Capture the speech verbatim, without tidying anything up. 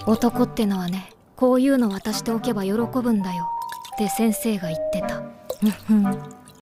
男ってのはね、こういうの渡しておけば喜ぶんだよって先生が言ってた。ふんふん。